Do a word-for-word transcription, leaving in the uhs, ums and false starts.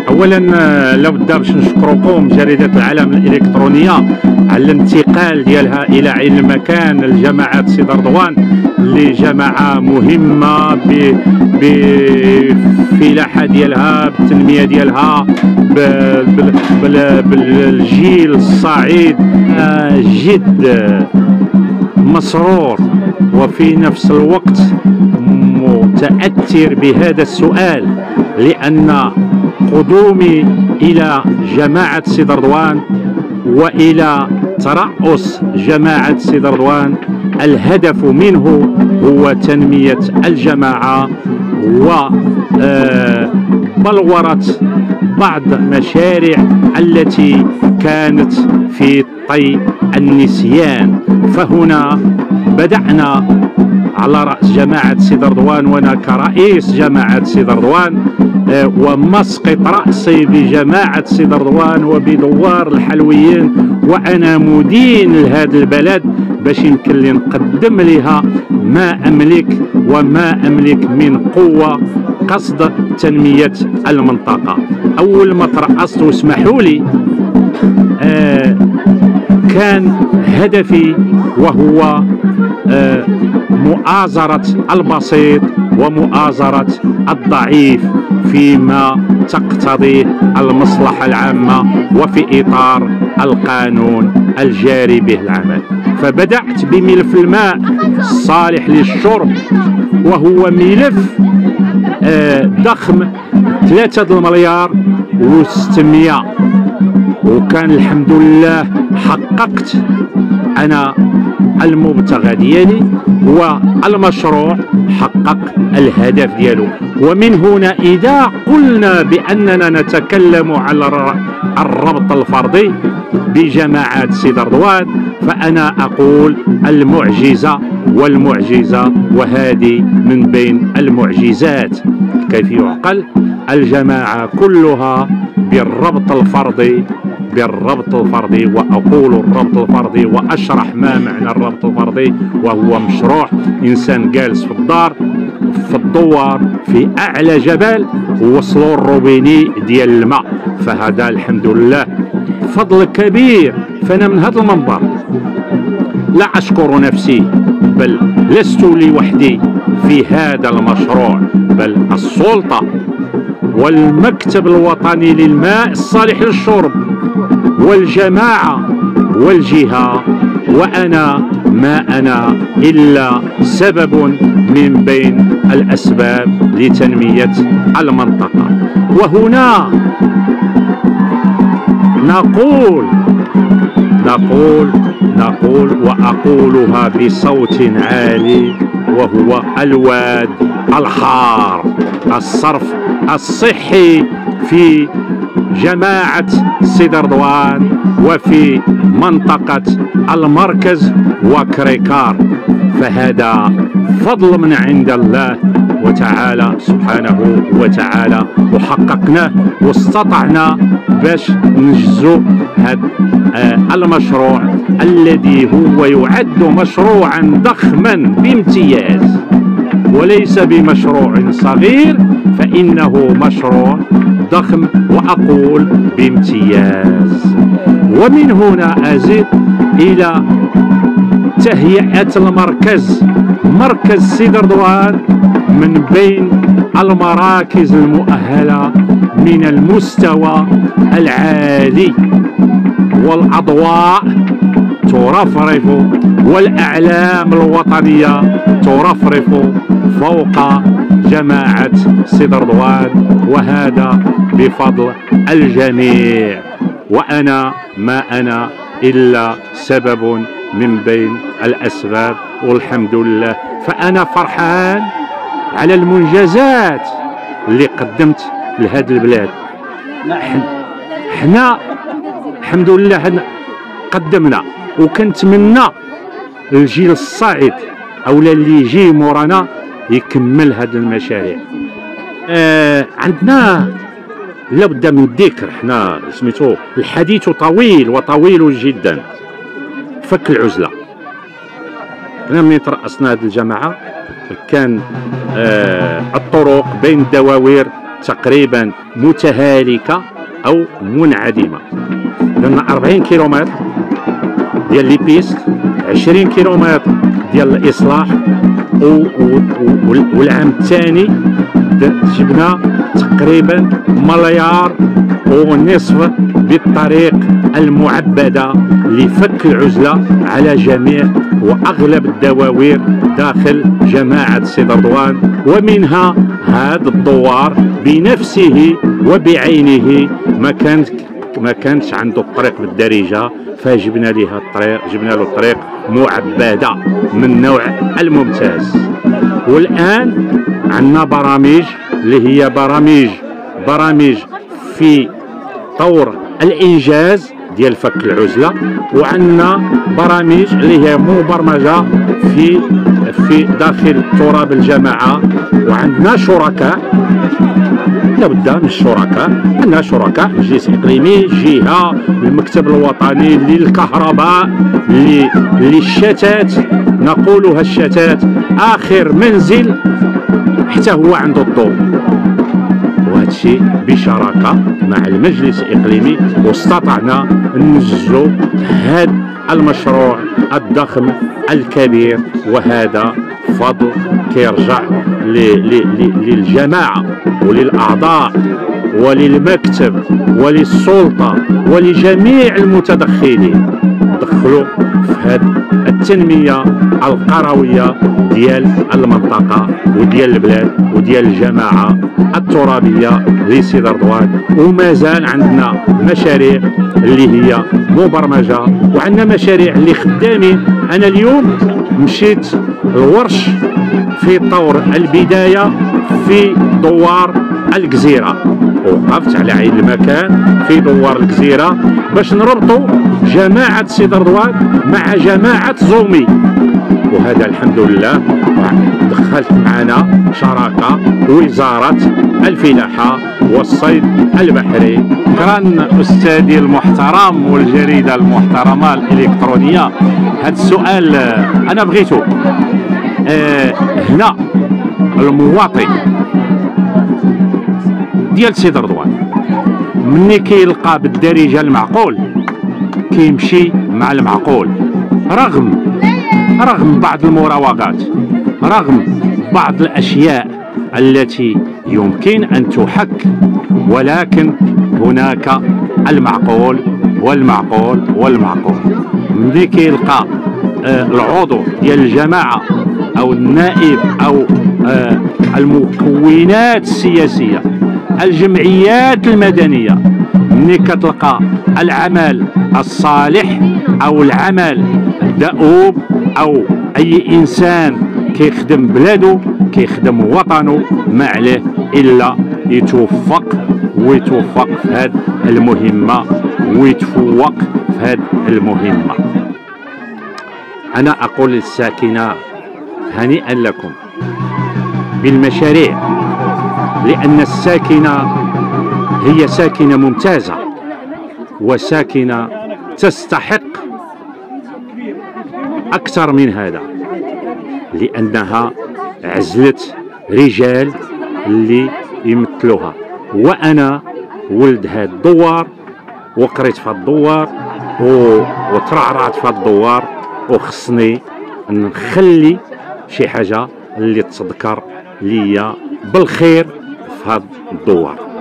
اولا لابد باش نشكركم جريده العالم الالكترونيه على الانتقال ديالها الى عين المكان لجماعه سيدي رضوان، اللي جماعه مهمه بفلاحه ديالها، بالتنميه ديالها، بالجيل الصاعد. جد مسرور وفي نفس الوقت متأثر بهذا السؤال، لأن قدومي إلى جماعة سيدي رضوان وإلى ترأس جماعة سيدي رضوان الهدف منه هو تنمية الجماعة وبلورة بعض المشاريع التي كانت في طي النسيان. فهنا بدأنا على رأس جماعة سيدي رضوان، وأنا كرئيس جماعة سيدي رضوان ومسقط رأسي بجماعة سيدي رضوان وبدوار الحلويين، وأنا مدين لهذا البلد باش يمكن لي نقدم لها ما أملك وما أملك من قوة قصد تنمية المنطقة. أول ما ترأست واسمحوا لي آه كان هدفي وهو آه مؤازرة البسيط ومؤازرة الضعيف فيما تقتضيه المصلحة العامة وفي إطار القانون الجاري به العمل. فبدأت بملف الماء الصالح للشرب، وهو ملف آه ضخم ثلاثة المليار وستمية، وكان الحمد لله حققت أنا المبتغى ديالي والمشروع حقق الهدف ديالو. ومن هنا إذا قلنا بأننا نتكلم على الربط الفردي بجماعات سيدي رضوان، فأنا أقول المعجزة والمعجزة، وهذه من بين المعجزات. كيف يعقل؟ الجماعة كلها بالربط الفردي بالربط الفردي وأقول الربط الفردي وأشرح ما معنى الربط الفردي، وهو مشروع إنسان جالس في الدار في الدوار في أعلى جبل ووصلوا الروبيني ديال الماء. فهذا الحمد لله فضل كبير. فأنا من هذا المنبر لا أشكر نفسي، بل لست لوحدي في هذا المشروع، بل السلطة والمكتب الوطني للماء الصالح للشرب والجماعة والجهة، وأنا ما أنا إلا سبب من بين الأسباب لتنمية المنطقة. وهنا نقول نقول نقول وأقولها بصوت عالي، وهو الواد الحار، الصرف الصحي في جماعة سيدي رضوان وفي منطقة المركز وكريكار. فهذا فضل من عند الله وتعالى سبحانه وتعالى، وحققناه واستطعنا باش نجزو هذا المشروع الذي هو يعد مشروعا ضخما بامتياز، وليس بمشروع صغير، فإنه مشروع ضخم وأقول بامتياز. ومن هنا أزيد إلى تهيئة المركز، مركز سيدي رضوان من بين المراكز المؤهلة من المستوى العالي، والأضواء ترفرف والأعلام الوطنية ترفرف فوق جماعة سيدي رضوان، وهذا بفضل الجميع، وأنا ما أنا إلا سبب من بين الأسباب، والحمد لله. فأنا فرحان على المنجزات اللي قدمت لهذا البلاد. حنا الحمد لله قدمنا، وكنتمنى الجيل الصاعد أولا اللي يجي مورانا يكمل هذه المشاريع. آه عندنا لابد من الذكر، حنا سميتو الحديث طويل وطويل جدا. فك العزلة، حنا ملي ترأسنا هذه الجماعة كان آه الطرق بين الدواوير تقريبا متهالكه او منعدمه. درنا أربعين كيلومتر ديال لي بيست، عشرين كيلومتر ديال الاصلاح، والعام الثاني جبنا تقريبا مليار ونصف بالطريق المعبده لفك العزله على جميع واغلب الدواوير داخل جماعه سيدي رضوان، ومنها هذا الدوار بنفسه وبعينه ما كانت ما كانش عنده الطريق بالدارجه، فجبنا لها الطريق، جبنا له طريق معبده من النوع الممتاز. والان عندنا برامج اللي هي برامج برامج في طور الانجاز ديال فك العزله، وعندنا برامج اللي هي مبرمجه في في داخل تراب الجماعه، وعندنا شركاء لابد من الشركاء. عندنا شركاء مجلس اقليمي، جهه، المكتب الوطني للكهرباء، للشتات، نقولها الشتات اخر منزل حتى هو عنده الضوء، وهذا الشيء بشراكه مع المجلس الاقليمي، واستطعنا ننجزوا هذا المشروع الضخم الكبير، وهذا فضل كيرجع للجماعه وللاعضاء وللمكتب وللسلطه ولجميع المتدخلين دخلوا في هذه التنميه القرويه ديال المنطقه وديال البلاد وديال الجماعه الترابيه لسيدي رضوان. وما زال عندنا مشاريع اللي هي مبرمجه، وعندنا مشاريع اللي خدامين. انا اليوم مشيت الورش في طور البدايه في دوار الجزيره، وقفت على عين المكان في دوار الجزيره باش نربطوا جماعه سيدي رضوان مع جماعه زومي، وهذا الحمد لله دخلت معنا شراكه وزاره الفلاحه والصيد البحري. شكرا استاذي المحترم والجريده المحترمه الالكترونيه. هذا السؤال انا بغيته. آه هنا المواطن ديال سيدي رضوان مني كيلقى بالدارجه المعقول كيمشي مع المعقول، رغم رغم بعض المراوغات، رغم بعض الاشياء التي يمكن ان تحك، ولكن هناك المعقول والمعقول والمعقول. ملي كيلقى آه العضو ديال الجماعه او النائب او آه المكونات السياسيه، الجمعيات المدنيه، ملي كتلقى العمل الصالح او العمل الدؤوب او اي انسان كيخدم بلادو كيخدم وطنه، ما عليه الا يتوفق ويتوفق في هذه المهمه ويتفوق في هذه المهمه. انا اقول للساكنه هنيئا لكم بالمشاريع، لان الساكنه هي ساكنه ممتازه وساكنه تستحق اكثر من هذا، لانها عزلت رجال اللي يمثلوها. وانا ولد هذا الدوار وقريت في الدوار وترعرعت في الدوار، وخصني نخلي شي حاجه اللي تذكر ليا بالخير في هذا الدوار.